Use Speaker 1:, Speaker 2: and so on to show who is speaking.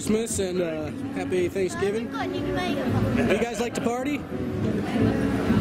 Speaker 1: Christmas and Happy Thanksgiving. You guys like to party?